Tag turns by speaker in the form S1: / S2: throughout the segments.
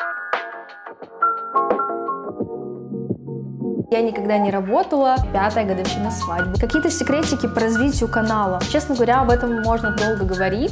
S1: Я никогда не работала, 5-я годовщина свадьбы. Какие-то секретики по развитию канала. Честно говоря, об этом можно долго говорить.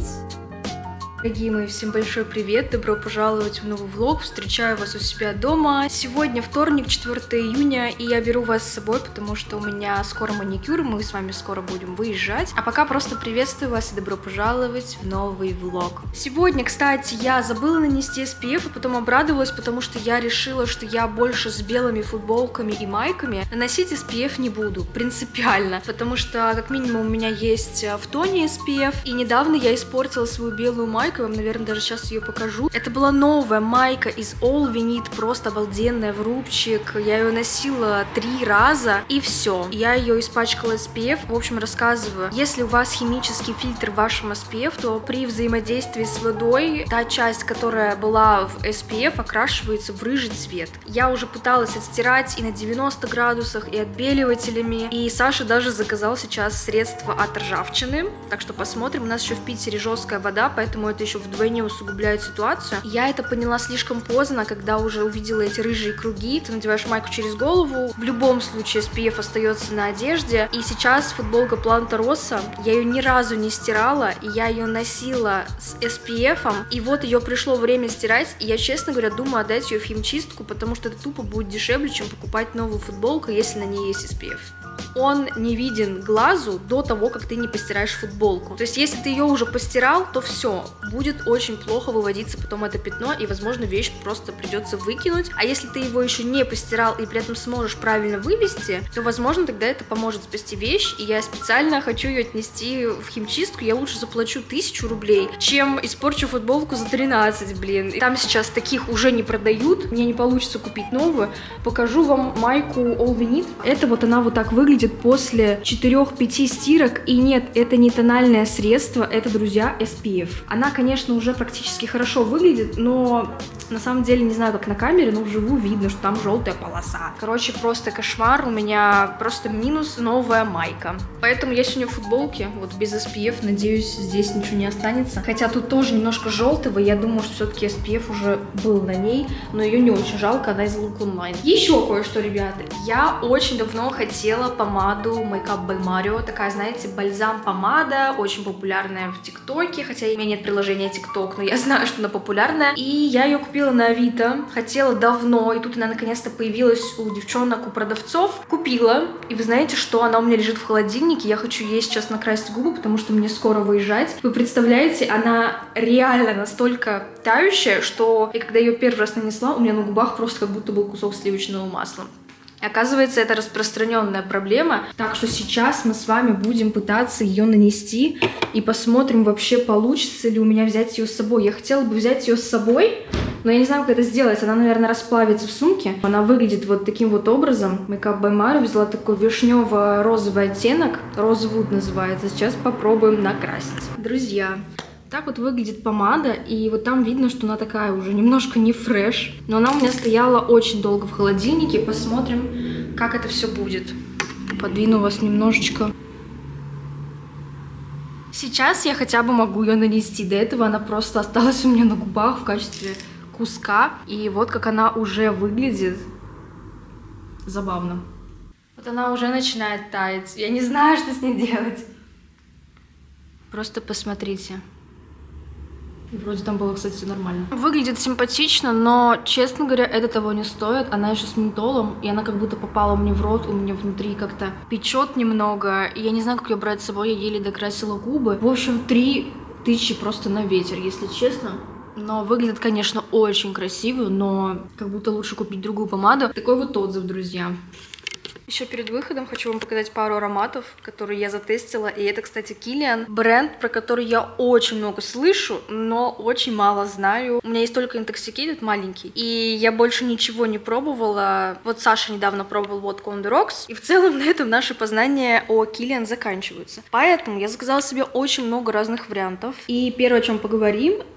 S2: Дорогие мои, всем большой привет, добро пожаловать в новый влог, встречаю вас у себя дома. Сегодня вторник, 4 июня, и я беру вас с собой, потому что у меня скоро маникюр, мы с вами скоро будем выезжать. А пока просто приветствую вас и добро пожаловать в новый влог. Сегодня, кстати, я забыла нанести SPF, а потом обрадовалась, потому что я решила, что я больше с белыми футболками и майками наносить SPF не буду, принципиально, потому что, как минимум, у меня есть в тоне SPF, и недавно я испортила свою белую майку, я вам, наверное, даже сейчас ее покажу. Это была новая майка из All We Need, просто обалденная, в рубчик. Я ее носила 3 раза, и все. Я ее испачкала SPF. В общем, рассказываю. Если у вас химический фильтр в вашем SPF, то при взаимодействии с водой та часть, которая была в SPF, окрашивается в рыжий цвет. Я уже пыталась отстирать и на 90 градусах, и отбеливателями. И Саша даже заказал сейчас средство от ржавчины. Так что посмотрим. У нас еще в Питере жесткая вода, поэтому это еще вдвойне усугубляет ситуацию. Я это поняла слишком поздно, когда уже увидела эти рыжие круги. Ты надеваешь майку через голову, в любом случае SPF остается на одежде. И сейчас футболка Планта Росса, я ее ни разу не стирала, и я ее носила с SPF, и вот ее пришло время стирать, и я, честно говоря, думаю отдать ее в химчистку, потому что это тупо будет дешевле, чем покупать новую футболку, если на ней есть SPF. Он не виден глазу до того, как ты не постираешь футболку. То есть, если ты ее уже постирал, то все, будет очень плохо выводиться потом это пятно, и, возможно, вещь просто придется выкинуть. А если ты его еще не постирал и при этом сможешь правильно вывести, то, возможно, тогда это поможет спасти вещь, и я специально хочу ее отнести в химчистку. Я лучше заплачу 1000 рублей, чем испорчу футболку за 13, блин. И там сейчас таких уже не продают, мне не получится купить новую. Покажу вам майку All We Need. Это вот она вот так выглядит после 4-5 стирок, и нет, это не тональное средство, это, друзья, SPF. Она, конечно, уже практически хорошо выглядит, но на самом деле, не знаю, как на камере, но вживую видно, что там желтая полоса. Короче, просто кошмар, у меня просто минус новая майка. Поэтому я сегодня в футболке, вот без SPF, надеюсь, здесь ничего не останется. Хотя тут тоже немножко желтого, я думаю, что все-таки SPF уже был на ней, но ее не очень жалко, она из Look Online. Еще кое-что, ребята, я очень давно хотела помаду Makeup by Mario, такая, знаете, бальзам-помада, очень популярная в ТикТоке, хотя у меня нет приложения ТикТок, но я знаю, что она популярная, и я ее купила на Авито, хотела давно, и тут она наконец-то появилась у девчонок, у продавцов, купила, и вы знаете, что она у меня лежит в холодильнике, я хочу ей сейчас накрасить губы, потому что мне скоро выезжать. Вы представляете, она реально настолько тающая, что я когда ее первый раз нанесла, у меня на губах просто как будто был кусок сливочного масла. Оказывается, это распространенная проблема, так что сейчас мы с вами будем пытаться ее нанести и посмотрим вообще, получится ли у меня взять ее с собой. Я хотела бы взять ее с собой, но я не знаю, как это сделать. Она, наверное, расплавится в сумке. Она выглядит вот таким вот образом. Makeup by Mario взяла такой вишнево-розовый оттенок. Rosewood называется. Сейчас попробуем накрасить. Друзья, так вот выглядит помада, и вот там видно, что она такая уже немножко не фреш, но она у меня стояла очень долго в холодильнике. Посмотрим, как это все будет. Подвину вас немножечко. Сейчас я хотя бы могу ее нанести. До этого она просто осталась у меня на губах в качестве куска. И вот как она уже выглядит. Забавно. Вот она уже начинает таять. Я не знаю, что с ней делать. Просто посмотрите. Вроде там было, кстати, все нормально. Выглядит симпатично, но, честно говоря, это того не стоит. Она еще с ментолом, и она как будто попала мне в рот. У меня внутри как-то печет немного. И я не знаю, как ее брать с собой. Я еле докрасила губы. В общем, 3000 просто на ветер, если честно. Но выглядит, конечно, очень красиво, но как будто лучше купить другую помаду. Такой вот отзыв, друзья. Еще перед выходом хочу вам показать пару ароматов, которые я затестила. И это, кстати, Kilian. Бренд, про который я очень много слышу, но очень мало знаю. У меня есть только Intoxicated маленький. И я больше ничего не пробовала. Вот Саша недавно пробовал водку On The Rocks. И в целом на этом наши познания о Kilian заканчиваются. Поэтому я заказала себе очень много разных вариантов. И первое, о чем поговорим, это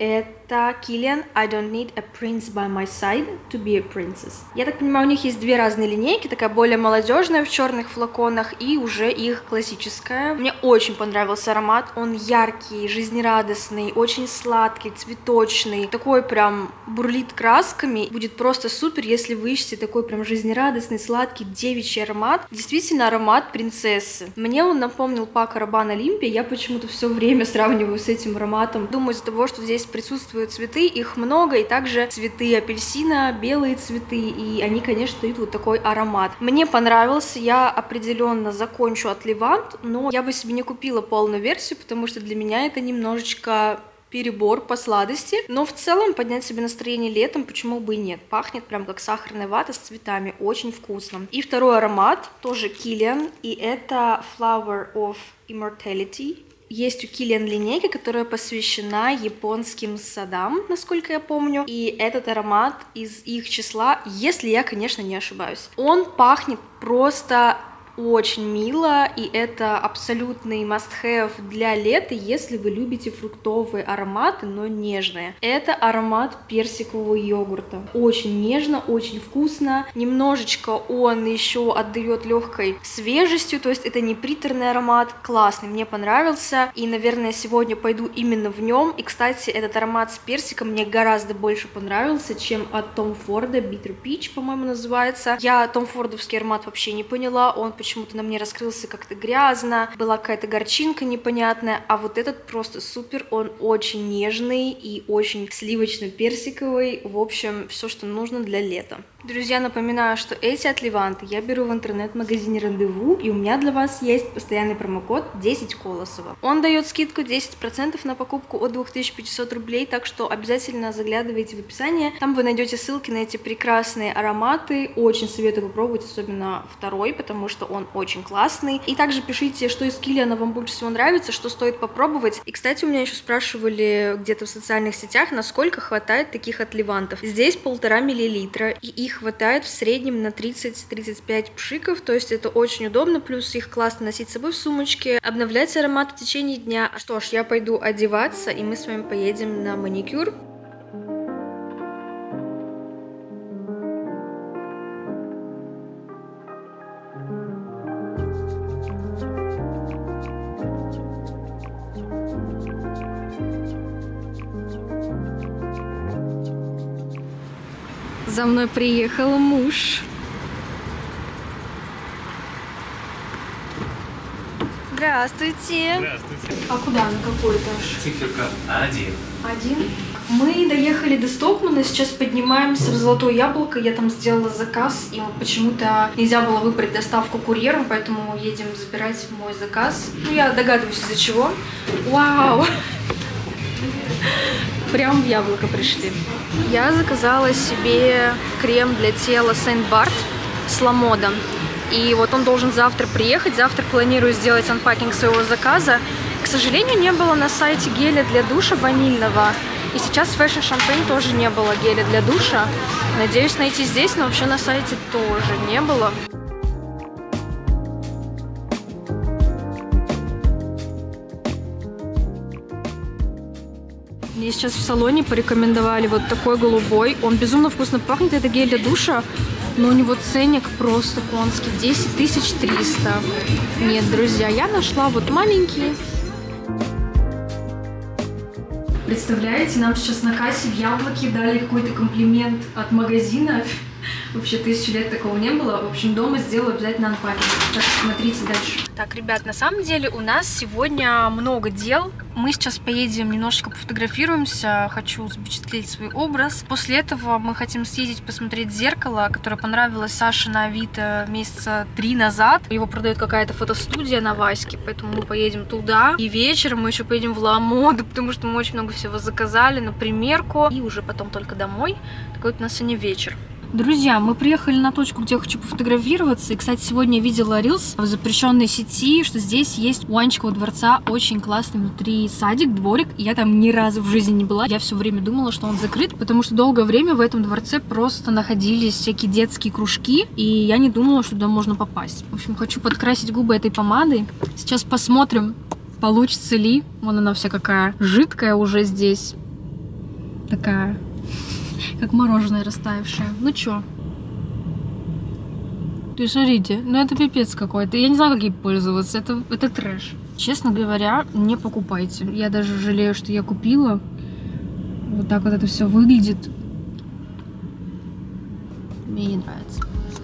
S2: Это Kilian I don't need a prince by my side to be a princess. Я так понимаю, у них есть две разные линейки, такая более молодежная в черных флаконах и уже их классическая. Мне очень понравился аромат, он яркий, жизнерадостный, очень сладкий, цветочный, такой прям бурлит красками. Будет просто супер, если вы ищете такой прям жизнерадостный, сладкий, девичий аромат. Действительно аромат принцессы. Мне он напомнил Paco Rabanne Olympia, я почему-то все время сравниваю с этим ароматом. Думаю, из-за того, что здесь присутствуют цветы, их много, и также цветы апельсина, белые цветы, и они, конечно, дают вот такой аромат. Мне понравился, я определенно закончу от Levant, но я бы себе не купила полную версию, потому что для меня это немножечко перебор по сладости, но в целом поднять себе настроение летом, почему бы и нет. Пахнет прям как сахарная вата с цветами, очень вкусно. И второй аромат, тоже Kilian, и это Flower of Immortality. Есть у Kilian линейка, которая посвящена японским садам, насколько я помню, и этот аромат из их числа, если я, конечно, не ошибаюсь. Он пахнет просто очень мило, и это абсолютный must-have для лета, если вы любите фруктовые ароматы, но нежные. Это аромат персикового йогурта. Очень нежно, очень вкусно. Немножечко он еще отдает легкой свежестью, то есть это не приторный аромат. Классный, мне понравился. И, наверное, сегодня пойду именно в нем. И, кстати, этот аромат с персиком мне гораздо больше понравился, чем от Tom Ford Bitter Peach, по-моему, называется. Я Том Фордовский аромат вообще не поняла. Он почему-то на мне раскрылся как-то грязно, была какая-то горчинка непонятная, а вот этот просто супер, он очень нежный и очень сливочно-персиковый, в общем, все, что нужно для лета. Друзья, напоминаю, что эти от Levant я беру в интернет-магазине Рандеву, и у меня для вас есть постоянный промокод 10 Колосова. Он дает скидку 10% на покупку от 2500 рублей, так что обязательно заглядывайте в описание, там вы найдете ссылки на эти прекрасные ароматы, очень советую попробовать, особенно второй, потому что он очень классный. И также пишите, что из Kilian вам больше всего нравится, что стоит попробовать. И, кстати, у меня еще спрашивали где-то в социальных сетях, насколько хватает таких от Levant. Здесь 1,5 мл, и их хватает в среднем на 30-35 пшиков, то есть это очень удобно, плюс их классно носить с собой в сумочке, обновлять аромат в течение дня. Что ж, я пойду одеваться, и мы с вами поедем на маникюр. За мной приехал муж. Здравствуйте.
S3: Здравствуйте.
S2: А куда? На какой этаж?
S3: Циферка 1.
S2: 1. Мы доехали до Стокмана, сейчас поднимаемся в Золотое Яблоко. Я там сделала заказ, и почему-то нельзя было выбрать доставку курьером, поэтому едем забирать мой заказ. Ну, я догадываюсь, из-за чего. Вау! Прям в Яблоко пришли. Я заказала себе крем для тела Saint-Bart с ламодом. И вот он должен завтра приехать. Завтра планирую сделать анпакинг своего заказа. К сожалению, не было на сайте геля для душа ванильного. И сейчас в Fashion Champagne тоже не было геля для душа. Надеюсь найти здесь, но вообще на сайте тоже не было. Мне сейчас в салоне порекомендовали вот такой голубой. Он безумно вкусно пахнет. Это гель для душа, но у него ценник просто конский. 10 300. Нет, друзья, я нашла вот маленький. Представляете, нам сейчас на кассе в Яблоке дали какой-то комплимент от магазина. Вообще 1000 лет такого не было. В общем, дома сделаю обязательно анпакинг. Так что смотрите дальше. Так, ребят, на самом деле у нас сегодня много дел. Мы сейчас поедем, немножечко пофотографируемся. Хочу запечатлеть свой образ. После этого мы хотим съездить посмотреть «Зеркало», которое понравилось Саше на Авито месяца 3 назад. Его продает какая-то фотостудия на Ваське, поэтому мы поедем туда. И вечером мы еще поедем в Ламоду, потому что мы очень много всего заказали на примерку. И уже потом только домой. Такой вот у нас сегодня вечер. Друзья, мы приехали на точку, где я хочу пофотографироваться. И, кстати, сегодня я видела рилс в запрещенной сети, что здесь есть у Анечкового дворца очень классный внутри садик, дворик. И я там ни разу в жизни не была. Я все время думала, что он закрыт, потому что долгое время в этом дворце просто находились всякие детские кружки. И я не думала, что туда можно попасть. В общем, хочу подкрасить губы этой помадой. Сейчас посмотрим, получится ли. Вон она вся какая жидкая уже здесь. такая, как мороженое растаявшее. Ну чё? Ты смотрите, ну это пипец какой-то. Я не знаю, как ей пользоваться. Это трэш. Честно говоря, не покупайте. Я даже жалею, что я купила. Вот так вот это все выглядит. Мне не нравится.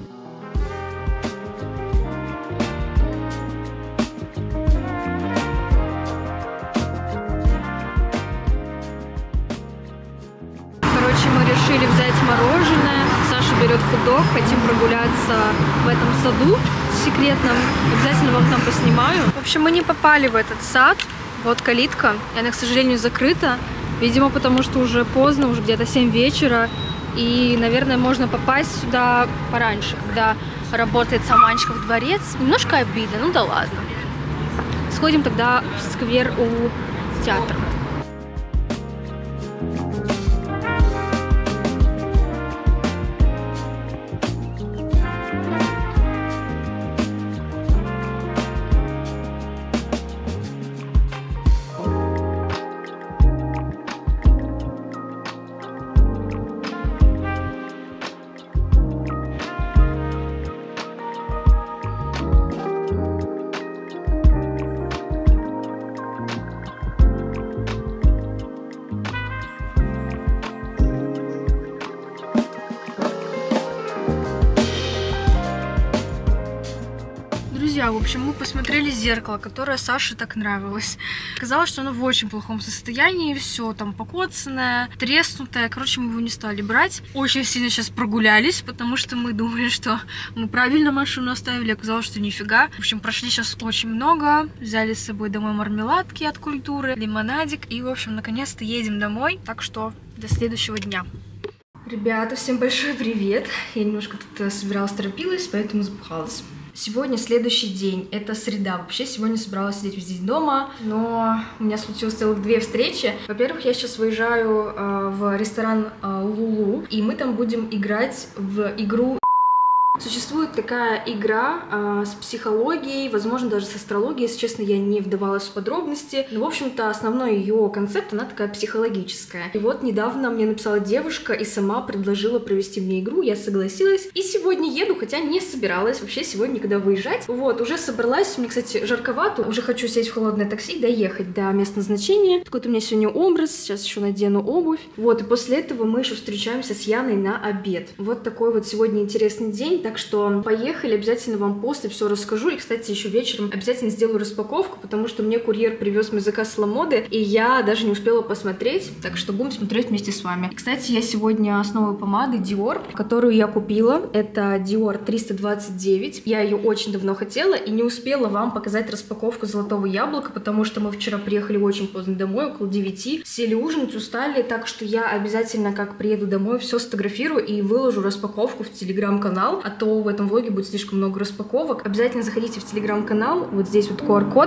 S2: Короче, мы решили взять мороженое. Саша берет хот-дог. Хотим прогуляться в этом саду секретном. Обязательно вам там поснимаю. В общем, мы не попали в этот сад. Вот калитка. И она, к сожалению, закрыта. Видимо, потому что уже поздно, уже где-то 7 вечера. И, наверное, можно попасть сюда пораньше, когда работает сам Анечков дворец. Немножко обидно, ну да ладно. Сходим тогда в сквер у театра. Друзья, в общем, мы посмотрели зеркало, которое Саше так нравилось. Казалось, что оно в очень плохом состоянии, все там покоцанное, треснутое. Короче, мы его не стали брать. Очень сильно сейчас прогулялись, потому что мы думали, что мы правильно машину оставили. Оказалось, что нифига. В общем, прошли сейчас очень много. Взяли с собой домой мармеладки от Культуры, лимонадик. И, в общем, наконец-то едем домой. Так что до следующего дня. Ребята, всем большой привет. Я немножко тут собиралась, торопилась, поэтому запыхалась. Сегодня следующий день, это среда. Вообще сегодня собиралась сидеть весь день дома, но у меня случилось целых 2 встречи. Во-первых, я сейчас выезжаю в ресторан Лулу, и мы там будем играть в игру. Существует такая игра с психологией, возможно, даже с астрологией. Если честно, я не вдавалась в подробности. Но, в общем-то, основной ее концепт, она такая психологическая. И вот недавно мне написала девушка и сама предложила провести мне игру. Я согласилась. И сегодня еду, хотя не собиралась вообще сегодня никуда выезжать. Вот, уже собралась. Мне, кстати, жарковато. Уже хочу сесть в холодное такси, доехать до места назначения. Такой-то у меня сегодня образ. Сейчас еще надену обувь. Вот, и после этого мы еще встречаемся с Яной на обед. Вот такой вот сегодня интересный день. Так что поехали, обязательно вам после все расскажу. И, кстати, еще вечером обязательно сделаю распаковку, потому что мне курьер привез мой заказ с Ламоды, и я даже не успела посмотреть, так что будем смотреть вместе с вами. Кстати, я сегодня с новой помадой Dior, которую я купила. Это Dior 329. Я ее очень давно хотела и не успела вам показать распаковку золотого яблока, потому что мы вчера приехали очень поздно домой, около 9. Сели ужинать, устали, так что я обязательно, как приеду домой, все сфотографирую и выложу распаковку в телеграм-канал, а то в этом влоге будет слишком много распаковок. Обязательно заходите в телеграм-канал, вот здесь вот QR-код.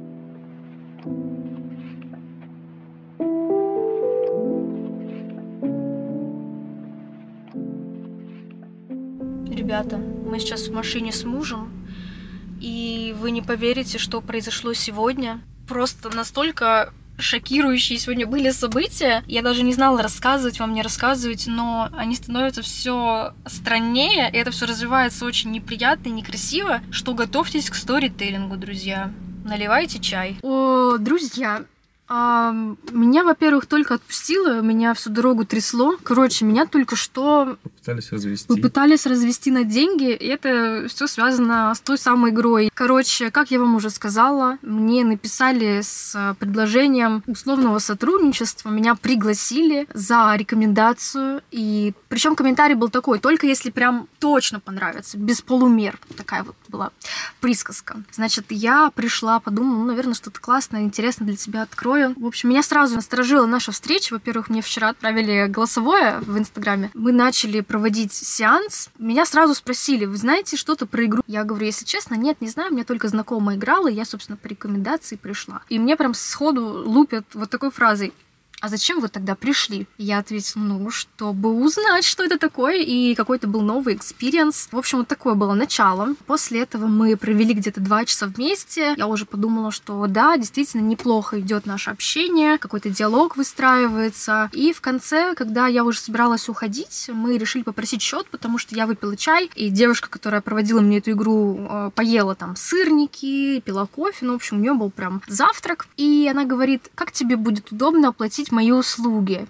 S2: Ребята, мы сейчас в машине с мужем, и вы не поверите, что произошло сегодня. Просто настолько шокирующие сегодня были события. Я даже не знала, рассказывать вам, не рассказывать, но они становятся все страннее, и это все развивается очень неприятно и некрасиво, что готовьтесь к сторителлингу, друзья. Наливайте чай. О, друзья, меня, во-первых, только отпустило, меня всю дорогу трясло. Короче, меня только что попытались развести на деньги, и это все связано с той самой игрой. Короче, как я вам уже сказала, мне написали с предложением условного сотрудничества, меня пригласили за рекомендацию, и причем комментарий был такой: только если прям точно понравится, без полумер. Такая вот была присказка. Значит, я пришла, подумала, ну, наверное, что-то классное, интересно для тебя открою. В общем, меня сразу насторожила наша встреча. Во-первых, мне вчера отправили голосовое в Инстаграме. Мы начали проводить сеанс. Меня сразу спросили: вы знаете что-то про игру? Я говорю, если честно, нет, не знаю. Мне только знакомая играла, и я, собственно, по рекомендации пришла. И мне прям сходу лупят вот такой фразой: а зачем вы тогда пришли? Я ответила, ну, чтобы узнать, что это такое, и какой-то был новый экспириенс. В общем, вот такое было начало. После этого мы провели где-то 2 часа вместе. Я уже подумала, что да, действительно неплохо идет наше общение, какой-то диалог выстраивается. И в конце, когда я уже собиралась уходить, мы решили попросить счет, потому что я выпила чай, и девушка, которая проводила мне эту игру, поела там сырники, пила кофе, ну, в общем, у нее был прям завтрак. И она говорит, как тебе будет удобно оплатить мои услуги?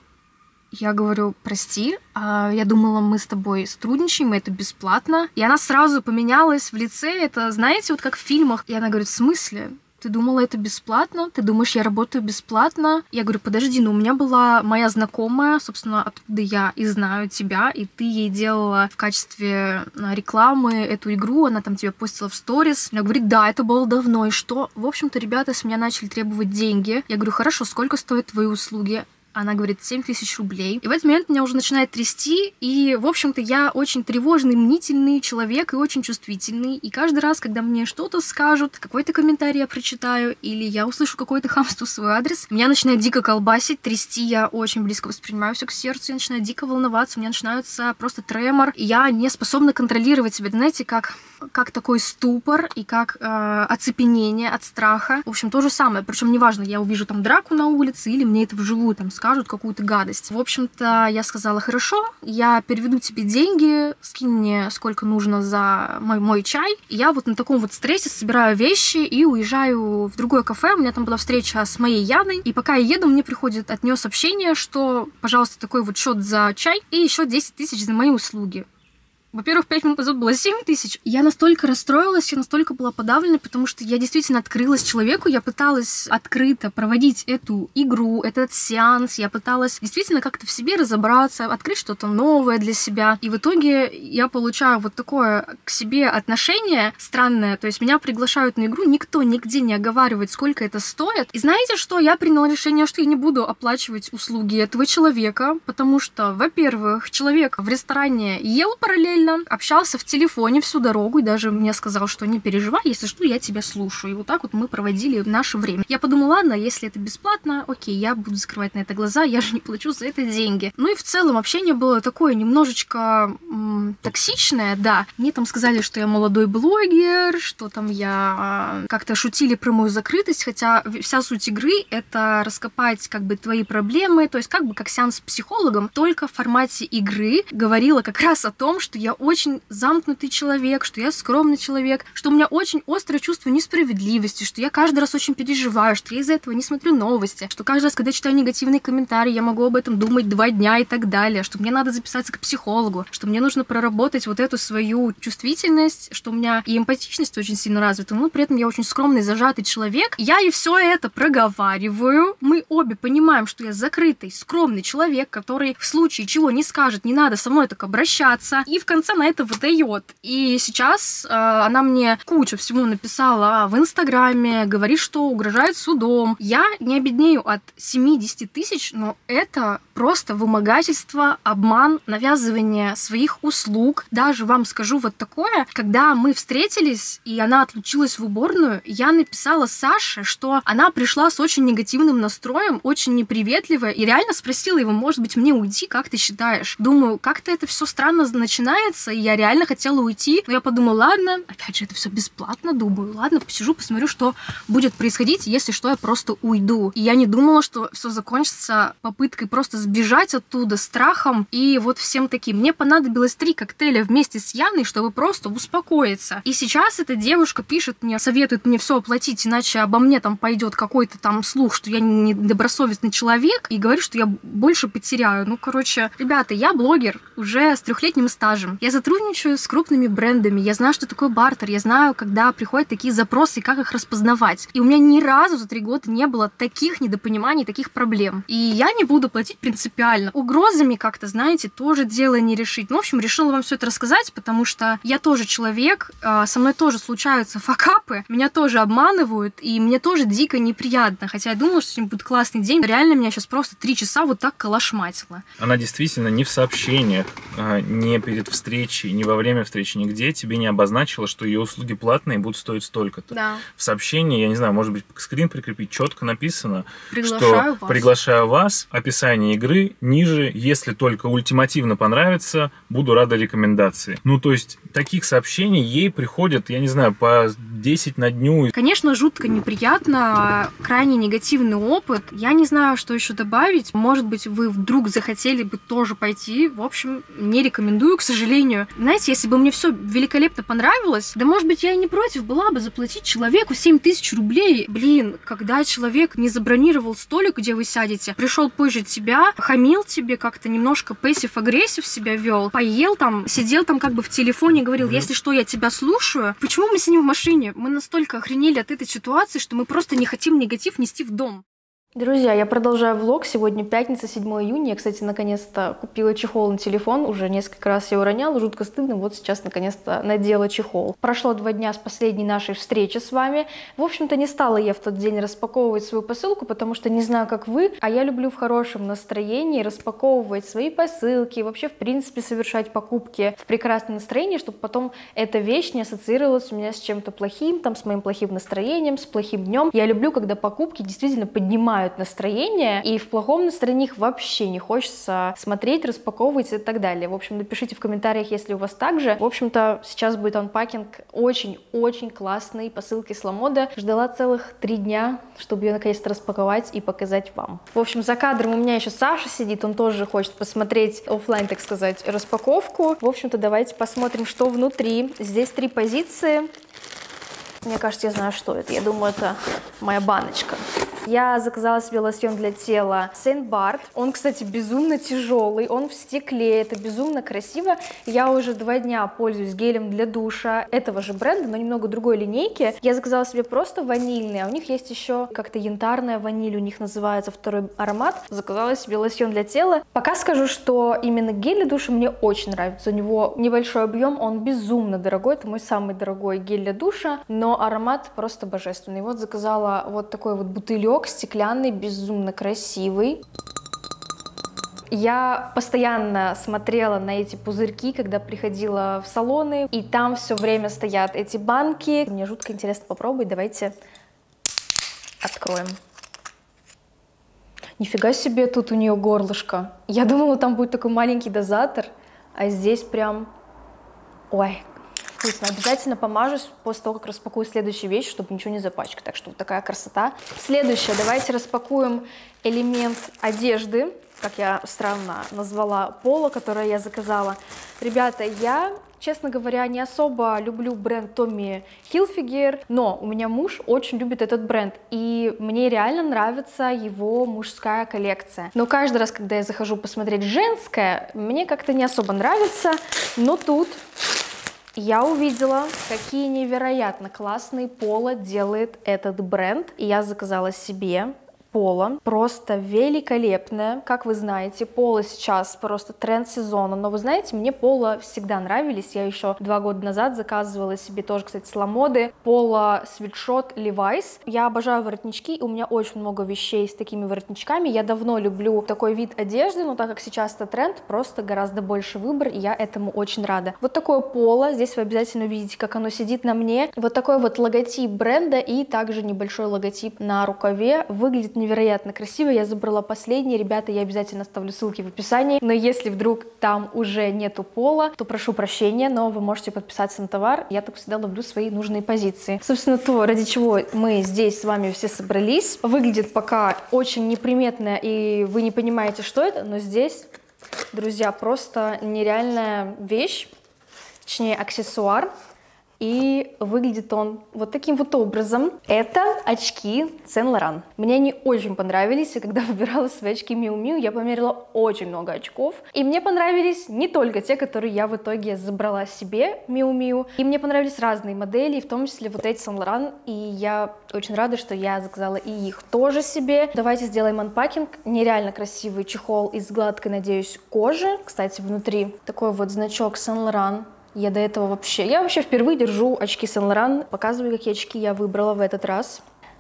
S2: Я говорю, прости, я думала, мы с тобой сотрудничаем, и это бесплатно. И она сразу поменялась в лице, это, знаете, вот как в фильмах. И она говорит, в смысле? Ты думала, это бесплатно? Ты думаешь, я работаю бесплатно? Я говорю, подожди, ну у меня была моя знакомая, собственно, оттуда я и знаю тебя, и ты ей делала в качестве рекламы эту игру, она там тебя постила в сторис. Она говорит, да, это было давно, и что? В общем-то, ребята с меня начали требовать деньги. Я говорю, хорошо, сколько стоят твои услуги? Она говорит, 7000 рублей. И в этот момент меня уже начинает трясти, и, в общем-то, я очень тревожный, мнительный человек и очень чувствительный. И каждый раз, когда мне что-то скажут, какой-то комментарий я прочитаю, или я услышу какое-то хамство в свой адрес, меня начинает дико колбасить, трясти, я очень близко воспринимаю все к сердцу, я начинаю дико волноваться, у меня начинается просто тремор, и я не способна контролировать себя. Знаете, как такой ступор и как оцепенение от страха. В общем, то же самое. Причем неважно, я увижу там драку на улице или мне это вживую там скажут какую-то гадость. В общем-то, я сказала, хорошо, я переведу тебе деньги, скинь мне сколько нужно за мой чай. И я вот на таком вот стрессе собираю вещи и уезжаю в другое кафе. У меня там была встреча с моей Яной. И пока я еду, мне приходит от нее сообщение, что, пожалуйста, такой вот счет за чай и еще 10 000 за мои услуги. Во-первых, 5 минут назад было 7000. Я настолько расстроилась, я настолько была подавлена, потому что я действительно открылась человеку, я пыталась открыто проводить эту игру, этот сеанс, я пыталась действительно как-то в себе разобраться, открыть что-то новое для себя. И в итоге я получаю вот такое к себе отношение странное, то есть меня приглашают на игру, никто нигде не оговаривает, сколько это стоит. И знаете что? Я приняла решение, что я не буду оплачивать услуги этого человека, потому что, во-первых, человек в ресторане ел параллельно, общался в телефоне всю дорогу и даже мне сказал, что не переживай, если что, я тебя слушаю. И вот так вот мы проводили наше время. Я подумала, ладно, если это бесплатно, окей, я буду закрывать на это глаза, я же не плачу за это деньги. Ну и в целом общение было такое немножечко токсичное, да. Мне там сказали, что я молодой блогер, что там я как-то шутили про мою закрытость, хотя вся суть игры — это раскопать как бы твои проблемы, то есть как бы как сеанс с психологом, только в формате игры говорила как раз о том, что я очень замкнутый человек, что я скромный человек, что у меня очень острое чувство несправедливости, что я каждый раз очень переживаю, что я из-за этого не смотрю новости, что каждый раз, когда читаю негативные комментарии, я могу об этом думать 2 дня и так далее, что мне надо записаться к психологу, что мне нужно проработать вот эту свою чувствительность, что у меня и эмпатичность очень сильно развита, но при этом я очень скромный, зажатый человек. Я ей все это проговариваю. Мы обе понимаем, что я закрытый, скромный человек, который в случае чего не скажет, не надо со мной так обращаться, и в конце на это выдает. И сейчас она мне кучу всего написала в Инстаграме, говорит, что угрожает судом. Я не обеднею от 70 000, но это просто вымогательство, обман, навязывание своих услуг. Даже вам скажу вот такое, когда мы встретились, и она отлучилась в уборную, я написала Саше, что она пришла с очень негативным настроем, очень неприветливая, и реально спросила его, может быть, мне уйти, как ты считаешь? Думаю, как-то это все странно начинается, и я реально хотела уйти, но я подумала, ладно, опять же, это все бесплатно, думаю, ладно, посижу, посмотрю, что будет происходить, если что, я просто уйду. И я не думала, что все закончится попыткой просто сбежать оттуда, страхом и вот всем таким. Мне понадобилось 3 коктейля вместе с Яной, чтобы просто успокоиться. И сейчас эта девушка пишет мне, советует мне все оплатить, иначе обо мне там пойдет какой-то там слух, что я недобросовестный человек, и говорит, что я больше потеряю. Ну, короче, ребята, я блогер уже с 3-летним стажем. Я сотрудничаю с крупными брендами, я знаю, что такое бартер, я знаю, когда приходят такие запросы и как их распознавать. И у меня ни разу за 3 года не было таких недопониманий, таких проблем. И я не буду платить принципиально принципиально. Угрозами как-то, знаете, тоже дело не решить. Ну, в общем, решила вам все это рассказать, потому что я тоже человек, со мной тоже случаются факапы, меня тоже обманывают, и мне тоже дико неприятно. Хотя я думала, что сегодня будет классный день. Реально меня сейчас просто 3 часа вот так калашматило.
S3: Она действительно ни в сообщениях, ни перед встречей, ни во время встречи, нигде тебе не обозначила, что ее услуги платные будут стоить столько-то.
S2: Да.
S3: В сообщении, я не знаю, может быть, скрин прикрепить, четко написано,
S2: Приглашаю вас.
S3: Приглашаю вас, описание игры ниже, если только ультимативно понравится, буду рада рекомендации. Ну, то есть, таких сообщений ей приходят, я не знаю, по 10 на дню.
S2: Конечно, жутко неприятно, крайне негативный опыт. Я не знаю, что еще добавить. Может быть, вы вдруг захотели бы тоже пойти. В общем, не рекомендую, к сожалению. Знаете, если бы мне все великолепно понравилось, да, может быть, я и не против была бы заплатить человеку 7000 рублей. Блин, когда человек не забронировал столик, где вы сядете, пришел позже тебя, хамил тебе как-то немножко пассив-агрессив себя вел, поел там, сидел там как бы в телефоне, говорил, если что, я тебя слушаю. Почему мы сидим в машине? Мы настолько охренели от этой ситуации, что мы просто не хотим негатив нести в дом.
S1: Друзья, я продолжаю влог. Сегодня пятница, 7 июня. Я, кстати, наконец-то купила чехол на телефон. Уже несколько раз я уроняла, жутко стыдно. Вот сейчас, наконец-то, надела чехол. Прошло 2 дня с последней нашей встречи с вами. В общем-то, не стала я в тот день распаковывать свою посылку, потому что не знаю, как вы, а я люблю в хорошем настроении распаковывать свои посылки, вообще, в принципе, совершать покупки в прекрасном настроении, чтобы потом эта вещь не ассоциировалась у меня с чем-то плохим, там, с моим плохим настроением, с плохим днем. Я люблю, когда покупки действительно поднимают настроение, и в плохом настроении их вообще не хочется смотреть, распаковывать и так далее. В общем, напишите в комментариях, если у вас так же. В общем-то, сейчас будет анпакинг очень-очень классной посылки с Ламода. Ждала целых 3 дня, чтобы ее наконец-то распаковать и показать вам. В общем, за кадром у меня еще Саша сидит, он тоже хочет посмотреть офлайн, так сказать, распаковку. В общем-то, давайте посмотрим, что внутри. Здесь 3 позиции. Мне кажется, я знаю, что это. Я думаю, это моя баночка. Я заказала себе лосьон для тела Saint Bart. Он, кстати, безумно тяжелый, он в стекле, это безумно красиво. Я уже 2 дня пользуюсь гелем для душа этого же бренда, но немного другой линейки. Я заказала себе просто ванильный, а у них есть еще как-то янтарная ваниль, у них называется второй аромат. Заказала себе лосьон для тела. Пока скажу, что именно гель для душа мне очень нравится. У него небольшой объем, он безумно дорогой, это мой самый дорогой гель для душа, но аромат просто божественный. Вот заказала вот такой вот бутылек стеклянный, безумно красивый. Я постоянно смотрела на эти пузырьки, когда приходила в салоны, и там все время стоят эти банки. Мне жутко интересно попробовать, давайте откроем. Нифига себе, тут у нее горлышко. Я думала, там будет такой маленький дозатор, а здесь прям... Ой, вкусно. Обязательно помажусь после того, как распакую следующую вещь, чтобы ничего не запачкать. Так что вот такая красота. Следующее. Давайте распакуем элемент одежды, как я странно назвала, поло, которое я заказала. Ребята, я, честно говоря, не особо люблю бренд Tommy Hilfiger, но у меня муж очень любит этот бренд, и мне реально нравится его мужская коллекция. Но каждый раз, когда я захожу посмотреть женское, мне как-то не особо нравится, но тут... Я увидела, какие невероятно классные поло делает этот бренд, и я заказала себе поло, просто великолепное. Как вы знаете, поло сейчас просто тренд сезона, но вы знаете, мне поло всегда нравились. Я еще 2 года назад заказывала себе тоже, кстати, с Ламоды поло свитшот Levi's. Я обожаю воротнички, у меня очень много вещей с такими воротничками. Я давно люблю такой вид одежды, но так как сейчас это тренд, просто гораздо больше выбор, и я этому очень рада. Вот такое поло, здесь вы обязательно увидите, как оно сидит на мне. Вот такой вот логотип бренда и также небольшой логотип на рукаве. Выглядит невероятно красиво. Я забрала последний. Ребята, я обязательно оставлю ссылки в описании. Но если вдруг там уже нету пола, то прошу прощения, но вы можете подписаться на товар. Я так всегда ловлю свои нужные позиции. Собственно, то, ради чего мы здесь с вами все собрались. Выглядит пока очень неприметно, и вы не понимаете, что это, но здесь, друзья, просто нереальная вещь, точнее, аксессуар. И выглядит он вот таким вот образом. Это очки Saint Laurent. Мне они очень понравились, и когда выбирала свои очки Miu Miu, я померила очень много очков. И мне понравились не только те, которые я в итоге забрала себе Miu Miu, и мне понравились разные модели, в том числе вот эти Saint Laurent, и я очень рада, что я заказала и их тоже себе. Давайте сделаем анпакинг. Нереально красивый чехол из гладкой, надеюсь, кожи. Кстати, внутри такой вот значок Saint Laurent. Я вообще впервые держу очки Saint Laurent. Показываю, какие очки я выбрала в этот раз.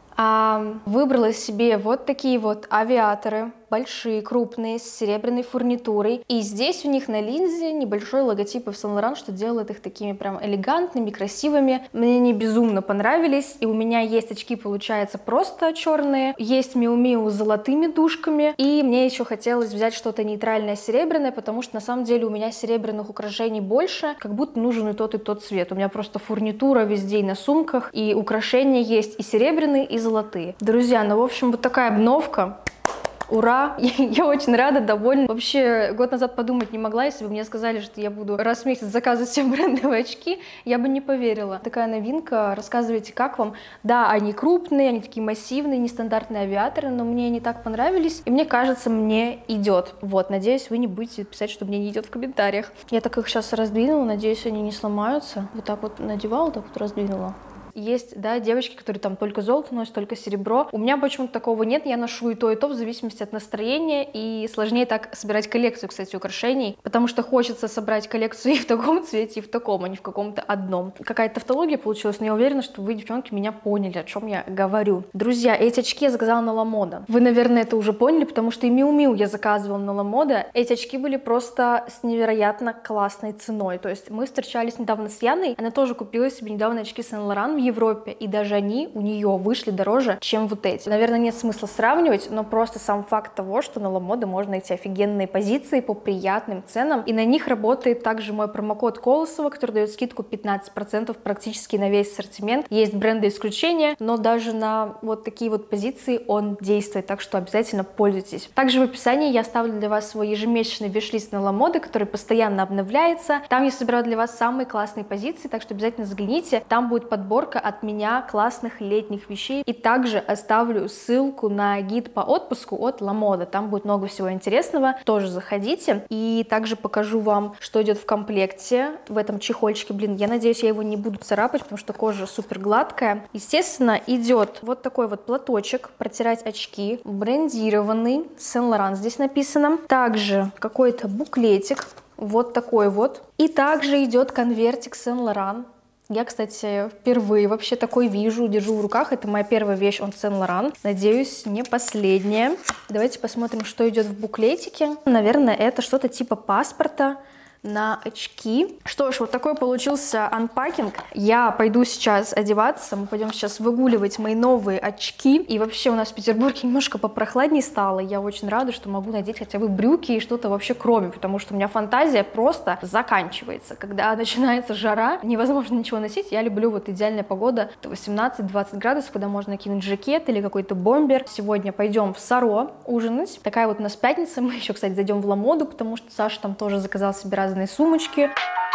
S1: Выбрала себе вот такие вот авиаторы, большие, крупные, с серебряной фурнитурой. И здесь у них на линзе небольшой логотип Saint Laurent, что делает их такими прям элегантными, красивыми. Мне они безумно понравились. И у меня есть очки, получается, просто черные. Есть Miu Miu с золотыми дужками. И мне еще хотелось взять что-то нейтральное серебряное, потому что на самом деле у меня серебряных украшений больше. Как будто нужен и тот цвет. У меня просто фурнитура везде и на сумках. И украшения есть и серебряные, и золотые. Друзья, ну в общем вот такая обновка. Ура! Я очень рада, довольна. Вообще, год назад подумать не могла, если бы мне сказали, что я буду раз в месяц заказывать себе брендовые очки, я бы не поверила. Такая новинка. Рассказывайте, как вам. Да, они крупные, они такие массивные, нестандартные авиаторы, но мне они так понравились, и мне кажется, мне идет. Вот, надеюсь, вы не будете писать, что мне не идет в комментариях. Я так их сейчас раздвинула, надеюсь, они не сломаются. Вот так вот надевала, так вот раздвинула. Есть, да, девочки, которые там только золото носят, только серебро. У меня почему-то такого нет, я ношу и то в зависимости от настроения, и сложнее так собирать коллекцию, кстати, украшений, потому что хочется собрать коллекцию и в таком цвете, и в таком, а не в каком-то одном. Какая-то тавтология получилась, но я уверена, что вы, девчонки, меня поняли, о чем я говорю. Друзья, эти очки я заказала на Ламода. Вы, наверное, это уже поняли, потому что и Miu Miu я заказывала на Ламода. Эти очки были просто с невероятно классной ценой. То есть мы встречались недавно с Яной, она тоже купила себе недавно очки Saint Laurent в Европе, и даже они у нее вышли дороже, чем вот эти. Наверное, нет смысла сравнивать, но просто сам факт того, что на Ламода можно найти офигенные позиции по приятным ценам, и на них работает также мой промокод Колосова, который дает скидку 15% практически на весь ассортимент. Есть бренды исключения, но даже на вот такие вот позиции он действует, так что обязательно пользуйтесь. Также в описании я оставлю для вас свой ежемесячный виш-лист на Ламода, который постоянно обновляется. Там я собираю для вас самые классные позиции, так что обязательно загляните. Там будет подборка от меня классных летних вещей. И также оставлю ссылку на гид по отпуску от Ламода. Там будет много всего интересного. Тоже заходите. И также покажу вам, что идет в комплекте в этом чехольчике. Блин, я надеюсь, я его не буду царапать, потому что кожа супер гладкая. Естественно, идет вот такой вот платочек, протирать очки, брендированный, Saint Laurent здесь написано. Также какой-то буклетик, вот такой вот. И также идет конвертик Saint Laurent. Я, кстати, впервые вообще такой вижу, держу в руках. Это моя первая вещь от Saint Laurent. Надеюсь, не последняя. Давайте посмотрим, что идет в буклетике. Наверное, это что-то типа паспорта на очки. Что ж, вот такой получился анпакинг. Я пойду сейчас одеваться, мы пойдем сейчас выгуливать мои новые очки. И вообще у нас в Петербурге немножко попрохладнее стало. Я очень рада, что могу надеть хотя бы брюки и что-то вообще кроме, потому что у меня фантазия просто заканчивается. Когда начинается жара, невозможно ничего носить. Я люблю вот идеальная погода, 18-20 градусов, когда можно накинуть жакет или какой-то бомбер. Сегодня пойдем в Саро ужинать. Такая вот у нас пятница. Мы еще, кстати, зайдем в Ламоду, потому что Саша там тоже заказал себе разные сумочки.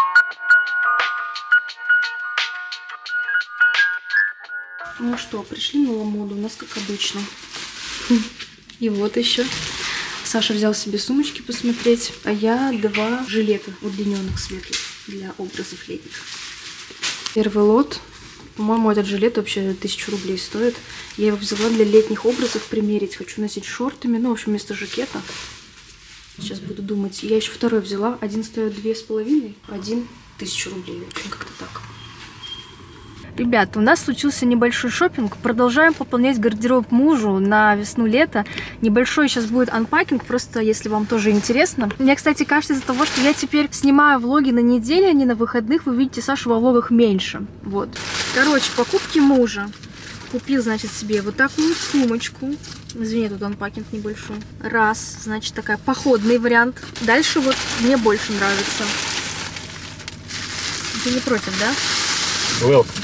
S2: Ну что, пришли на Ламоду, у нас как обычно. И вот еще. Саша взял себе сумочки посмотреть, а я 2 жилета удлиненных светлых для образов летних. Первый лот. По-моему, этот жилет вообще 1000 рублей стоит. Я его взяла для летних образов примерить. Хочу носить шортами, ну, в общем, вместо жакета. Сейчас буду думать. Я еще второй взяла. Один стоит 2500, один 1000 рублей. В общем, как-то так. Ребята, у нас случился небольшой шопинг. Продолжаем пополнять гардероб мужу на весну-лето. Небольшой сейчас будет анпакинг, просто если вам тоже интересно. Мне, кстати, кажется, из-за того, что я теперь снимаю влоги на неделе, а не на выходных, вы видите Сашу во влогах меньше. Вот. Короче, покупки мужа. Купил, значит, себе вот такую сумочку. Извини, тут анпакинг небольшой. Раз, значит, такая походный вариант. Дальше вот мне больше нравится. Ты не против, да?
S3: Welcome.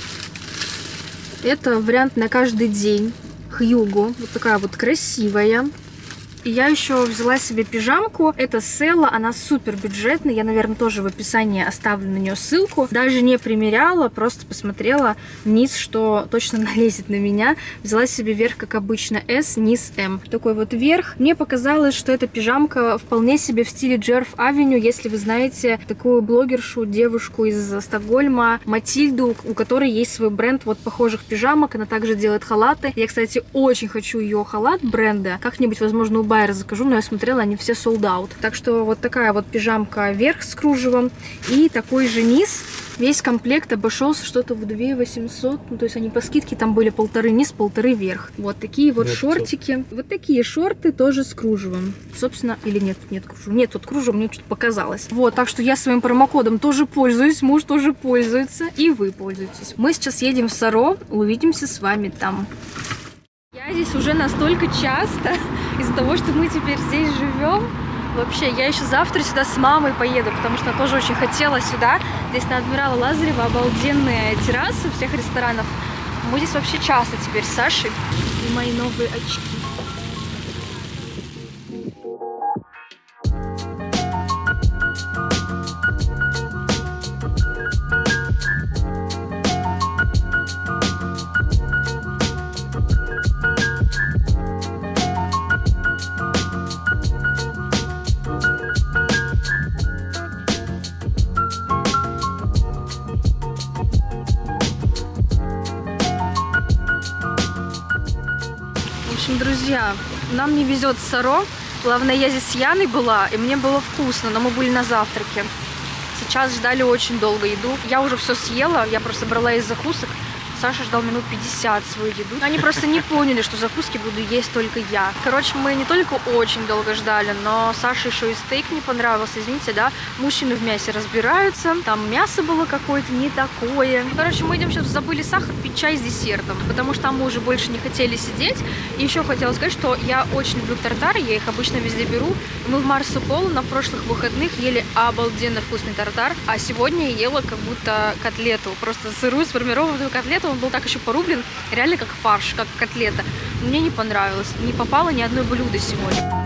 S2: Это вариант на каждый день. Хьюго. Вот такая вот красивая. И я еще взяла себе пижамку. Это Села, она супер бюджетная. Я, наверное, тоже в описании оставлю на нее ссылку. Даже не примеряла, просто посмотрела низ, что точно налезет на меня. Взяла себе верх, как обычно, S, низ M. Такой вот верх. Мне показалось, что эта пижамка вполне себе в стиле Джерф Авеню, если вы знаете такую блогершу, девушку из Стокгольма, Матильду, у которой есть свой бренд вот похожих пижамок. Она также делает халаты. Я, кстати, очень хочу ее халат бренда. Как-нибудь, возможно, у Байера закажу, но я смотрела, они все sold out. Так что вот такая вот пижамка верх с кружевом и такой же низ. Весь комплект обошелся что-то в 2800. Ну, то есть они по скидке там были 1,5 низ, 1,5 верх. Вот такие вот шортики. Вот такие шорты тоже с кружевом. Собственно, или нет, нет кружева. Нет, тут кружево мне что-то показалось. Вот, так что я своим промокодом тоже пользуюсь, муж тоже пользуется, и вы пользуетесь. Мы сейчас едем в Саро, увидимся с вами там. Я здесь уже настолько часто, из-за того, что мы теперь здесь живем. Вообще, я еще завтра сюда с мамой поеду, потому что она тоже очень хотела сюда. Здесь на Адмирала Лазарева обалденные террасы всех ресторанов. Мы здесь вообще часто теперь с Сашей. И мои новые очки. Друзья, нам не везет в Саро. Главное, я здесь с Яной была, и мне было вкусно, но мы были на завтраке. Сейчас ждали очень долго еду. Я уже все съела, я просто брала из закусок. Саша ждал минут 50 свою еду. Они просто не поняли, что закуски буду есть только я. Короче, мы не только очень долго ждали, но Саше еще и стейк не понравился. Извините, да, мужчины в мясе разбираются. Там мясо было какое-то не такое. Короче, мы идем сейчас, забыли сахар, пить чай с десертом, потому что там мы уже больше не хотели сидеть. И еще хотела сказать, что я очень люблю тартары, я их обычно везде беру. Мы в Марсо Поло на прошлых выходных ели обалденно вкусный тартар, а сегодня я ела как будто котлету, просто сырую сформированную котлету. Он был так еще порублен, реально как фарш, как котлета. Мне не понравилось, не попало ни одно блюдо сегодня.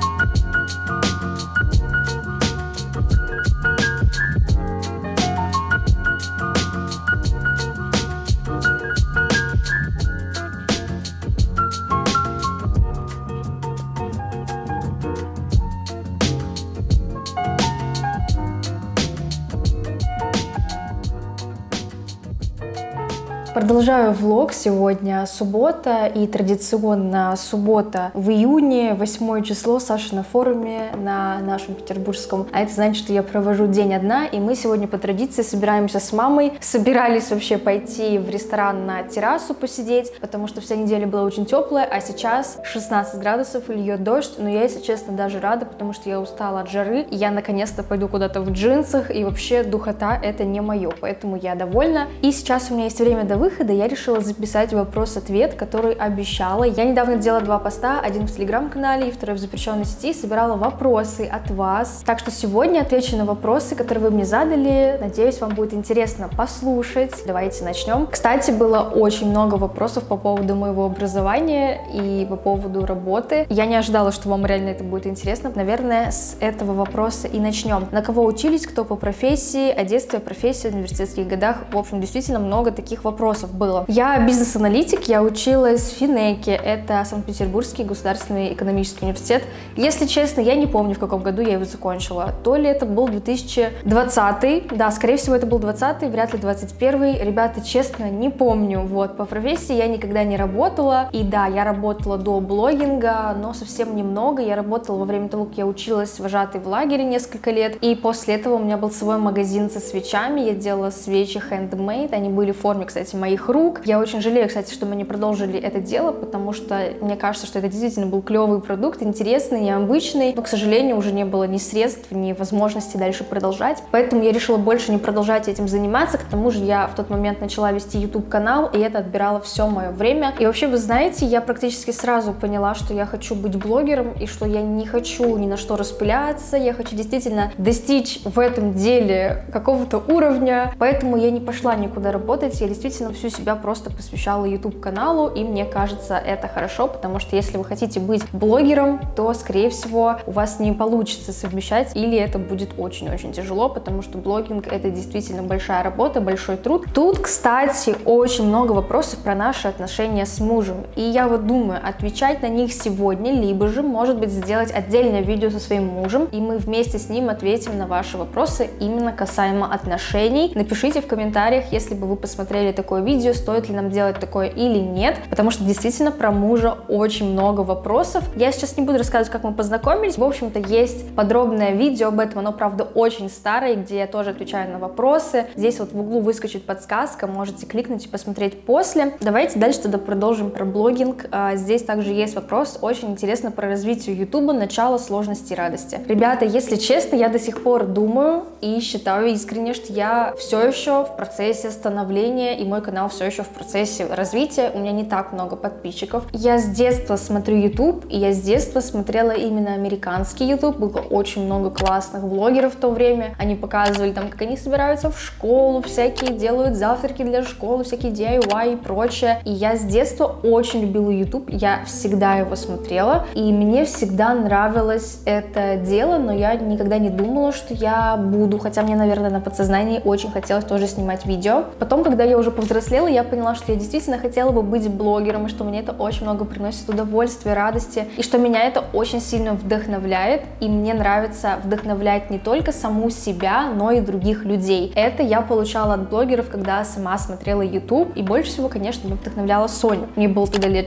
S1: Продолжаю влог. Сегодня суббота, и традиционно суббота в июне, 8 число, Саша на форуме на нашем петербургском. А это значит, что я провожу день одна, и мы сегодня по традиции собираемся с мамой. Собирались вообще пойти в ресторан на террасу посидеть, потому что вся неделя была очень теплая, а сейчас 16 градусов и льет дождь. Но я, если честно, даже рада, потому что я устала от жары, и я наконец-то пойду куда-то в джинсах, и вообще духота — это не мое, поэтому я довольна. И сейчас у меня есть время до выхода, я решила записать вопрос-ответ, который обещала. Я недавно делала 2 поста, один в телеграм-канале и второй в запрещенной сети, собирала вопросы от вас. Так что сегодня отвечу на вопросы, которые вы мне задали. Надеюсь, вам будет интересно послушать. Давайте начнем. Кстати, было очень много вопросов по поводу моего образования и по поводу работы. Я не ожидала, что вам реально это будет интересно. Наверное, с этого вопроса и начнем. На кого учились, кто по профессии, о детстве, о профессии, в университетских годах. В общем, действительно много таких вопросов было. Я бизнес-аналитик, я училась в Финеке, это Санкт-Петербургский государственный экономический университет. Если честно, я не помню, в каком году я его закончила. То ли это был 2020, да, скорее всего, это был 20-й, вряд ли 21-й. Ребята, честно, не помню. Вот, по профессии я никогда не работала. И да, я работала до блогинга, но совсем немного. Я работала во время того, как я училась вожатой в лагере несколько лет. И после этого у меня был свой магазин со свечами. Я делала свечи handmade. Они были в форме, кстати, моих рук. Я очень жалею, кстати, что мы не продолжили это дело, потому что мне кажется, что это действительно был клевый продукт, интересный, необычный, но, к сожалению, уже не было ни средств, ни возможности дальше продолжать. Поэтому я решила больше не продолжать этим заниматься. К тому же я в тот момент начала вести YouTube-канал, и это отбирало все мое время. И вообще, вы знаете, я практически сразу поняла, что я хочу быть блогером, и что я не хочу ни на что распыляться, я хочу действительно достичь в этом деле какого-то уровня, поэтому я не пошла никуда работать, я действительно всю себя просто посвящала YouTube-каналу, и мне кажется, это хорошо, потому что если вы хотите быть блогером, то, скорее всего, у вас не получится совмещать, или это будет очень-очень тяжело, потому что блогинг — это действительно большая работа, большой труд. Тут, кстати, очень много вопросов про наши отношения с мужем, и я вот думаю, отвечать на них сегодня, либо же, может быть, сделать отдельное видео со своим мужем, и мы вместе с ним ответим на ваши вопросы именно касаемо отношений. Напишите в комментариях, если бы вы посмотрели такое видео, стоит ли нам делать такое или нет, потому что действительно про мужа очень много вопросов. Я сейчас не буду рассказывать, как мы познакомились, в общем-то, есть подробное видео об этом, оно, правда, очень старое, где я тоже отвечаю на вопросы. Здесь вот в углу выскочит подсказка, можете кликнуть и посмотреть после. Давайте дальше тогда продолжим про блогинг. Здесь также есть вопрос, очень интересно, про развитие YouTube, начало, сложности и радости. Ребята, если честно, я до сих пор думаю и считаю искренне, что я все еще в процессе становления, и мой канал все еще в процессе развития. У меня не так много подписчиков. Я с детства смотрю YouTube, и я с детства смотрела именно американский YouTube. Было очень много классных блогеров в то время. Они показывали там, как они собираются в школу, всякие делают завтраки для школы, всякие DIY и прочее. И я с детства очень любила YouTube. Я всегда его смотрела, и мне всегда нравилось это дело, но я никогда не думала, что я буду, хотя мне, наверное, на подсознании очень хотелось тоже снимать видео. Потом, когда я уже повзрослела, я поняла, что я действительно хотела бы быть блогером, и что мне это очень много приносит удовольствия, радости, и что меня это очень сильно вдохновляет, и мне нравится вдохновлять не только саму себя, но и других людей. Это я получала от блогеров, когда сама смотрела YouTube, и больше всего, конечно, меня вдохновляла Соня. Мне было тогда лет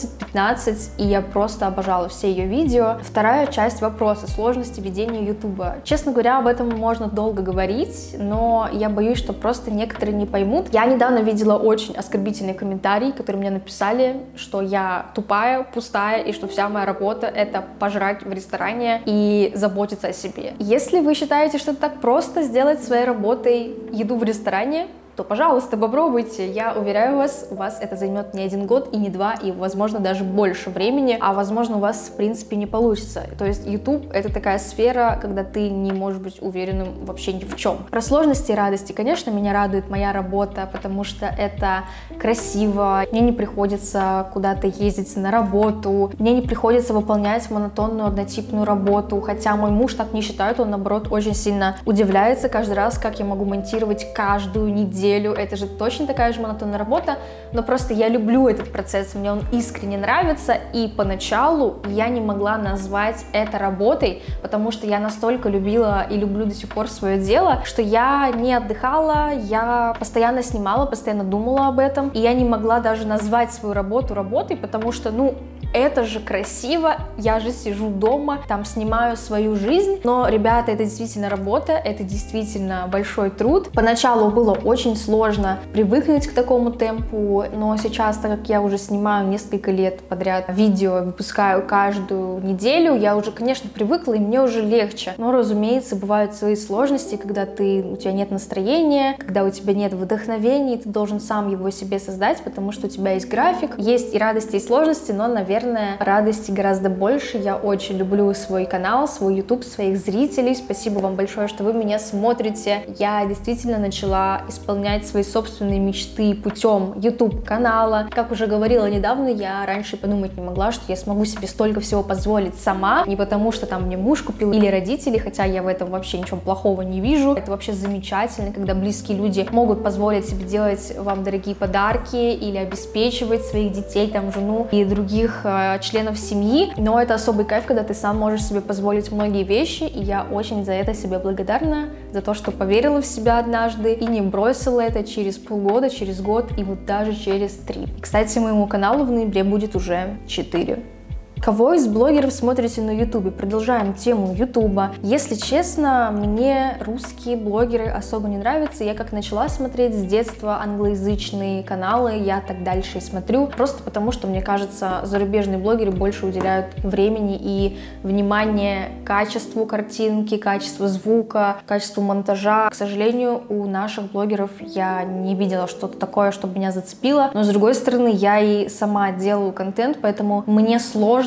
S1: 14-15, и я просто обожала все ее видео. Вторая часть вопроса — сложности ведения YouTube. Честно говоря, об этом можно долго говорить, но я боюсь, что просто некоторые не поймут. Я недавно видела очень оскорбительный комментарий, который мне написали, что я тупая, пустая, и что вся моя работа — это пожрать в ресторане и заботиться о себе. Если вы считаете, что это так просто сделать своей работой еду в ресторане, то, пожалуйста, попробуйте. Я уверяю вас, у вас это займет не 1 год и не 2, и, возможно, даже больше времени, а, возможно, у вас, в принципе, не получится. То есть YouTube — это такая сфера, когда ты не можешь быть уверенным вообще ни в чем. Про сложности и радости, конечно, меня радует моя работа, потому что это красиво, мне не приходится куда-то ездить на работу, мне не приходится выполнять монотонную, однотипную работу, хотя мой муж так не считает, он, наоборот, очень сильно удивляется каждый раз, как я могу монтировать каждую неделю. Это же точно такая же монотонная работа, но просто я люблю этот процесс, мне он искренне нравится, и поначалу я не могла назвать это работой, потому что я настолько любила и люблю до сих пор свое дело, что я не отдыхала, я постоянно снимала, постоянно думала об этом, и я не могла даже назвать свою работу работой, потому что, ну, это же красиво, я же сижу дома, там снимаю свою жизнь, но, ребята, это действительно работа, это действительно большой труд. Поначалу было очень сложно привыкнуть к такому темпу, но сейчас, так как я уже снимаю несколько лет подряд видео, выпускаю каждую неделю, я уже, конечно, привыкла, и мне уже легче. Но, разумеется, бывают свои сложности, когда у тебя нет настроения, когда у тебя нет вдохновения, ты должен сам его себе создать, потому что у тебя есть график, есть и радости, и сложности, но, наверное, радости гораздо больше. Я очень люблю свой канал, свой YouTube, своих зрителей. Спасибо вам большое, что вы меня смотрите. Я действительно начала исполнять свои собственные мечты путем YouTube канала. Как уже говорила недавно, я раньше подумать не могла, что я смогу себе столько всего позволить сама, не потому что там мне муж купил или родители, хотя я в этом вообще ничего плохого не вижу. Это вообще замечательно, когда близкие люди могут позволить себе делать вам дорогие подарки или обеспечивать своих детей, там, жену и других членов семьи, но это особый кайф, когда ты сам можешь себе позволить многие вещи, и я очень за это себе благодарна, за то, что поверила в себя однажды и не бросила это через полгода, через год и вот даже через 3. И, кстати, моему каналу в ноябре будет уже 4. Кого из блогеров смотрите на YouTube? Продолжаем тему YouTube. Если честно, мне русские блогеры особо не нравятся. Я как начала смотреть с детства англоязычные каналы, я так дальше и смотрю. Просто потому, что, мне кажется, зарубежные блогеры больше уделяют времени и внимания качеству картинки, качеству звука, качеству монтажа. К сожалению, у наших блогеров я не видела что-то такое, чтобы меня зацепило. Но, с другой стороны, я и сама делаю контент, поэтому мне сложно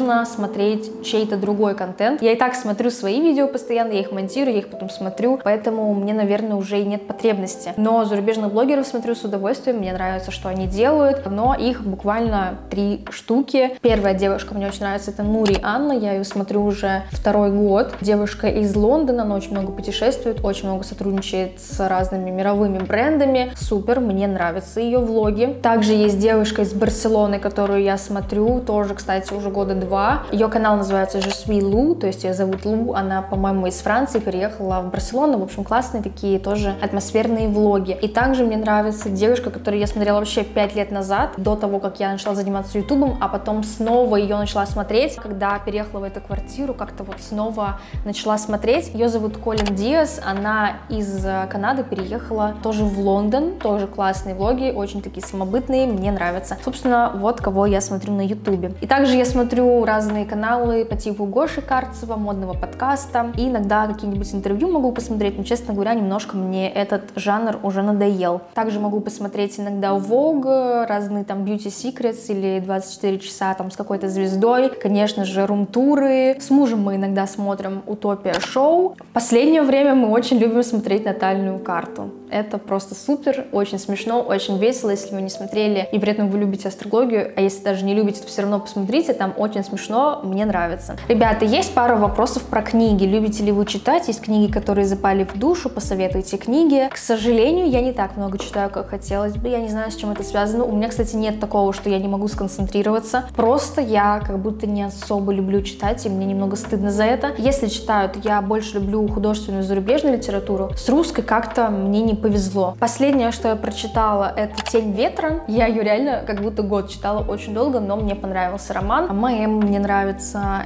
S1: сложно смотреть чей-то другой контент. Я и так смотрю свои видео постоянно, я их монтирую, я их потом смотрю, поэтому мне, наверное, уже и нет потребности. Но зарубежных блогеров смотрю с удовольствием, мне нравится, что они делают, но их буквально 3 штуки. Первая девушка мне очень нравится, это Нури Анна, я ее смотрю уже 2-й год. Девушка из Лондона, она очень много путешествует, очень много сотрудничает с разными мировыми брендами. Супер, мне нравятся ее влоги. Также есть девушка из Барселоны, которую я смотрю, тоже, кстати, уже года 2. Ее канал называется Je suis Lou, то есть ее зовут Лу, она, по-моему, из Франции, переехала в Барселону. В общем, классные такие тоже атмосферные влоги. И также мне нравится девушка, которую я смотрела вообще 5 лет назад, до того, как я начала заниматься ютубом, а потом снова ее начала смотреть, когда переехала в эту квартиру, как-то вот снова начала смотреть. Ее зовут Колин Диас, она из Канады переехала тоже в Лондон, тоже классные влоги, очень такие самобытные, мне нравятся. Собственно, вот кого я смотрю на ютубе. И также я смотрю разные каналы по типу Гоши Карцева, модного подкаста, и иногда какие-нибудь интервью могу посмотреть, но, честно говоря, немножко мне этот жанр уже надоел. Также могу посмотреть иногда Vogue, разные там Beauty Secrets или 24 часа там с какой-то звездой, конечно же, рум-туры. С мужем мы иногда смотрим Утопия Шоу. В последнее время мы очень любим смотреть Натальную карту. Это просто супер, очень смешно, очень весело, если вы не смотрели, и при этом вы любите астрологию, а если даже не любите, то все равно посмотрите, там очень смешно, мне нравится. Ребята, есть пара вопросов про книги. Любите ли вы читать? Есть книги, которые запали в душу, посоветуйте книги. К сожалению, я не так много читаю, как хотелось бы, я не знаю, с чем это связано. У меня, кстати, нет такого, что я не могу сконцентрироваться, просто я как будто не особо люблю читать, и мне немного стыдно за это. Если читаю, то я больше люблю художественную зарубежную литературу. С русской как-то мне не повезло. Последнее, что я прочитала, это «Тень ветра». Я ее реально как будто год читала, очень долго, но мне понравился роман. ММ мне нравится.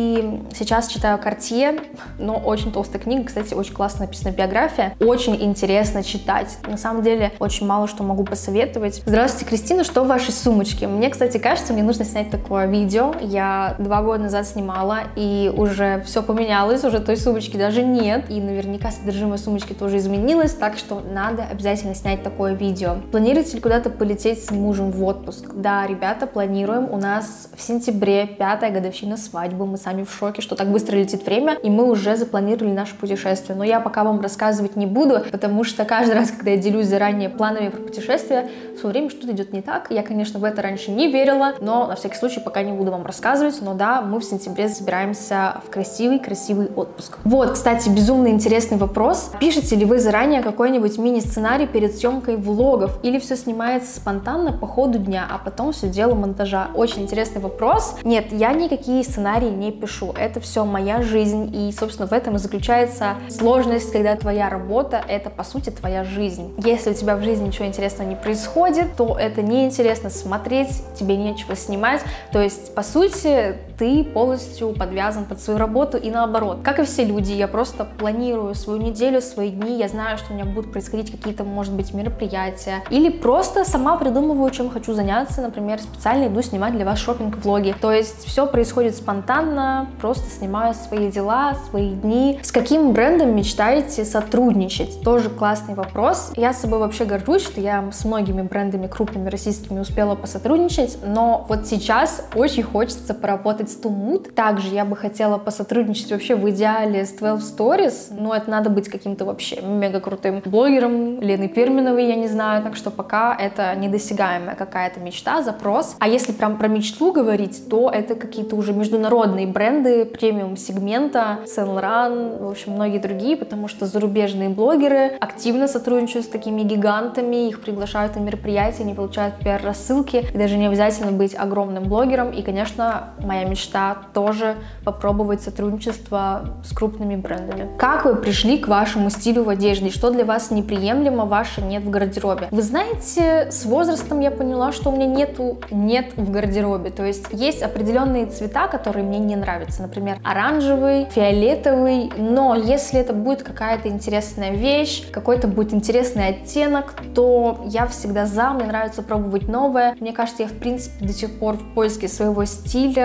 S1: И сейчас читаю «Картье», но очень толстая книга, кстати, очень классно написана биография. Очень интересно читать. На самом деле, очень мало что могу посоветовать. Здравствуйте, Кристина, что в вашей сумочке? Мне, кстати, кажется, мне нужно снять такое видео. Я 2 года назад снимала, и уже все поменялось, уже той сумочки даже нет. И наверняка содержимое сумочки тоже изменилось, так что надо обязательно снять такое видео. Планируете ли куда-то полететь с мужем в отпуск? Да, ребята, планируем. У нас в сентябре 5-я годовщина свадьбы. Мы сами в шоке, что так быстро летит время, и мы уже запланировали наше путешествие. Но я пока вам рассказывать не буду, потому что каждый раз, когда я делюсь заранее планами про путешествие, в свое время что-то идет не так. Я, конечно, в это раньше не верила, но на всякий случай пока не буду вам рассказывать. Но да, мы в сентябре собираемся в красивый отпуск. Вот, кстати, безумно интересный вопрос. Пишете ли вы заранее какой-нибудь мини-сценарий перед съемкой влогов, или все снимается спонтанно по ходу дня, а потом все дело монтажа? Очень интересный вопрос. Нет, я никакие сценарии не пишу. Это все моя жизнь, и, собственно, в этом и заключается сложность, когда твоя работа — это, по сути, твоя жизнь. Если у тебя в жизни ничего интересного не происходит, то это неинтересно смотреть, тебе нечего снимать. То есть, по сути, ты полностью подвязан под свою работу и наоборот. Как и все люди, я просто планирую свою неделю, свои дни, я знаю, что у меня будут происходить какие-то, может быть, мероприятия, или просто сама придумываю, чем хочу заняться, например, специально иду снимать для вас шопинг-влоги. То есть все происходит спонтанно, просто снимаю свои дела, свои дни. С каким брендом мечтаете сотрудничать? Тоже классный вопрос. Я с собой вообще горжусь, что я с многими брендами крупными российскими успела посотрудничать, но вот сейчас очень хочется поработать с Too Mood. Также я бы хотела посотрудничать вообще в идеале с 12 Stories, но это надо быть каким-то вообще мега крутым блогером, Леной Перминовой, я не знаю, так что пока это недосягаемая какая-то мечта, запрос. А если прям про мечту говорить, то это какие-то уже международные бренды премиум-сегмента, Saint Laurent, в общем, многие другие, потому что зарубежные блогеры активно сотрудничают с такими гигантами, их приглашают на мероприятия, они получают пиар-рассылки, и даже не обязательно быть огромным блогером. И, конечно, моя мечта тоже попробовать сотрудничество с крупными брендами. Как вы пришли к вашему стилю в одежде? Что для вас неприемлемо, ваше нет в гардеробе? Вы знаете, с возрастом я поняла, что у меня нет в гардеробе. То есть есть определенные цвета, которые мне не нравятся. Например, оранжевый, фиолетовый. Но если это будет какая-то интересная вещь, какой-то будет интересный оттенок, то я всегда за. Мне нравится пробовать новое. Мне кажется, я в принципе до сих пор в поиске своего стиля. Но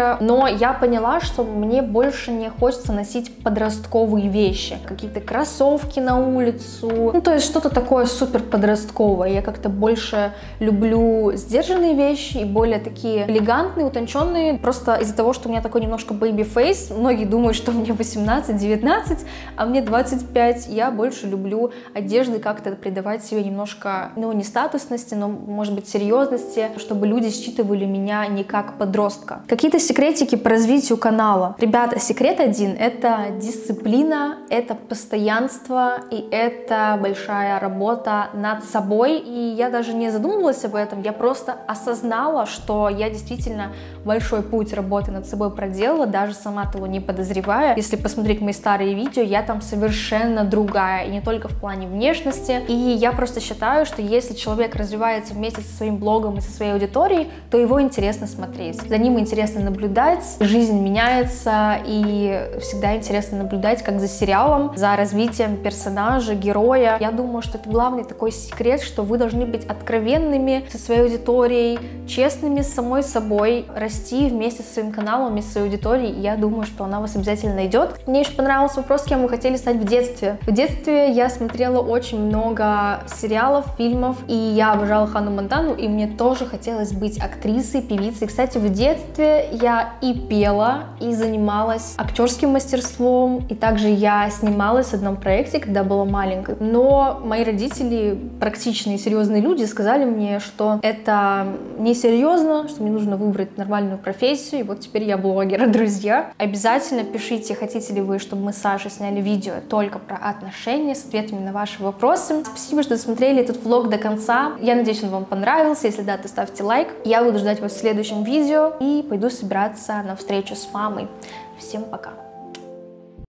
S1: Но я поняла, что мне больше не хочется носить подростковые вещи. Какие-то кроссовки на улицу. Ну, то есть что-то такое супер подростковое. Я как-то больше люблю сдержанные вещи и более такие элегантные, утонченные. Просто из-за того, что у меня такой немножко бэйби-фейс, многие думают, что мне 18-19, а мне 25. Я больше люблю одежды как-то придавать себе немножко, ну, не статусности, но, может быть, серьезности, чтобы люди считывали меня не как подростка. Какие-то секретики по развитию канала. Ребята, секрет один — это дисциплина, это постоянство и это большая работа над собой. И я даже не задумывалась об этом, я просто осознала, что я действительно большой путь работы над собой проделала, даже сама того не подозревая. Если посмотреть мои старые видео, я там совершенно другая, и не только в плане внешности. И я просто считаю, что если человек развивается вместе со своим блогом и со своей аудиторией, то его интересно смотреть. За ним интересно наблюдать, жизнь меняется, и всегда интересно наблюдать, как за сериалом, за развитием персонажа, героя. Я думаю, что это главный такой секрет, что вы должны быть откровенными со своей аудиторией, честными с самой собой, расти вместе со своим каналом и своей аудиторией. Я думаю, что она вас обязательно найдет. Мне еще понравился вопрос, кем вы хотели стать в детстве. В детстве я смотрела очень много сериалов, фильмов, и я обожала Ханну Монтану, и мне тоже хотелось быть актрисой, певицей. Кстати, в детстве я и пела, и занималась актерским мастерством, и также я снималась в одном проекте, когда была маленькой. Но мои родители, практичные, серьезные люди, сказали мне, что это несерьезно, что мне нужно выбрать нормальную профессию, и вот теперь я блогер. Друзья, обязательно пишите, хотите ли вы, чтобы мы с Сашей сняли видео только про отношения с ответами на ваши вопросы. Спасибо, что досмотрели этот влог до конца. Я надеюсь, он вам понравился. Если да, то ставьте лайк. Я буду ждать вас в следующем видео и пойду собираться на встречу с мамой. Всем пока!